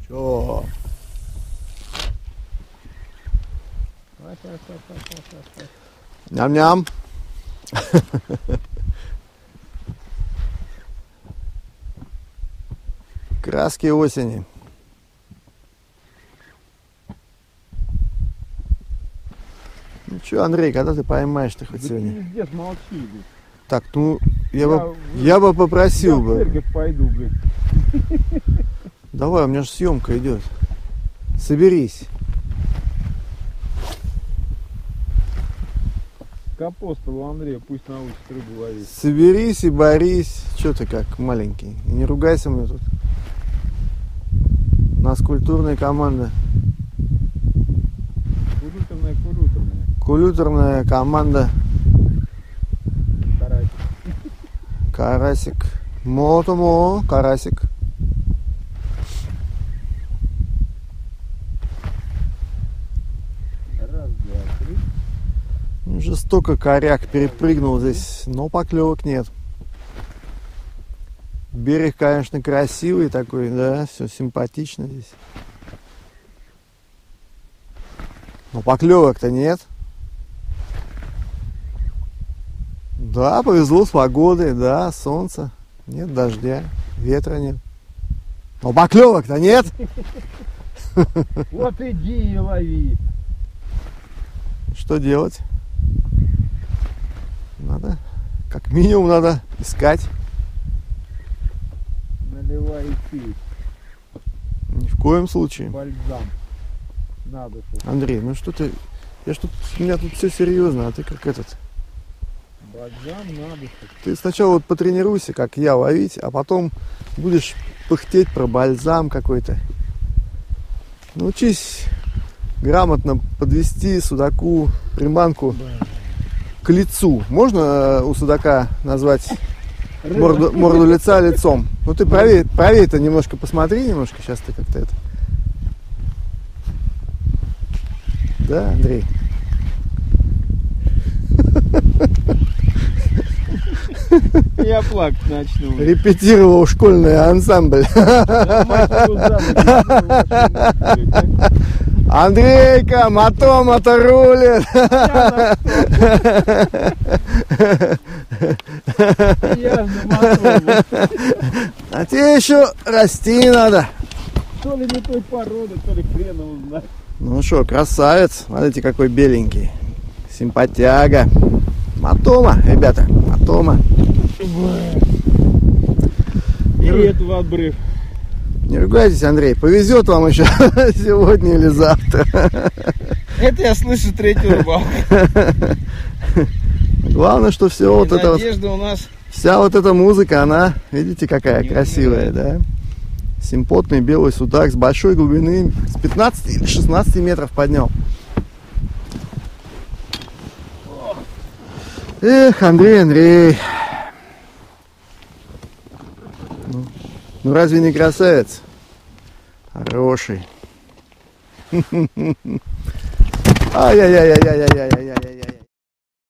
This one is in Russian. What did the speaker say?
Чё? Ням-ням. Краски осени. Ну что, Андрей, когда ты поймаешь-то хоть Да сегодня? ты пиздец, молчи, блядь. Так, ну, я бы попросил Я в бы. церковь пойду, блядь. Давай, у меня же съемка идет. Соберись. К апостолу Андрея, пусть научит рыбу ловить. Соберись и борись. Че ты как маленький? И не ругайся мне тут. У нас культурная команда. Кулюторная. Культурная команда. Карасик. Карасик. Мотомо, карасик. Раз, два, три. Жестоко коряк перепрыгнул здесь, но поклевок нет. Берег, конечно, красивый такой, да, все симпатично здесь. Но поклевок-то нет. Да, повезло с погодой, да, солнце, нет дождя, ветра нет. Но поклевок-то нет. Вот иди и лови. Что делать? Надо, как минимум, надо искать. Наливай и пей. Ни в коем случае. Бальзам. Надо, чтобы Андрей, ну что ты... У меня тут все серьезно, а ты как этот... бальзам надо, чтобы... Ты сначала вот потренируйся, как я, ловить, а потом будешь пыхтеть про бальзам какой-то. Научись грамотно подвести судаку приманку к лицу. Можно у судака назвать морду лица лицом? Ну ты правее-то немножко посмотри, немножко, сейчас ты как-то это... Да, Андрей? Я плакать начну. Репетировал школьный ансамбль. Да, мать его за ногу. Андрейка, мотом-то рулит. Я же мотом. А тебе еще расти надо. То ли не той породы, то ли хрена узнать. Ну что, красавец. Смотрите, какой беленький. Симпатяга. Мотома, ребята, мотома. И этого обрыв. Не ругайтесь, Андрей. Повезет вам еще сегодня или завтра. Это я слышу третью рыбалку. Главное, что все вот это вот, Надежда у нас. вся вот эта музыка, она, видите, какая красивая, да? Симпотный белый судак с большой глубины, с 15 или 16 метров поднял. Эх, Андрей. Ну разве не красавец? Хороший. Ай-яй-яй-яй-яй-яй-яй-яй-яй.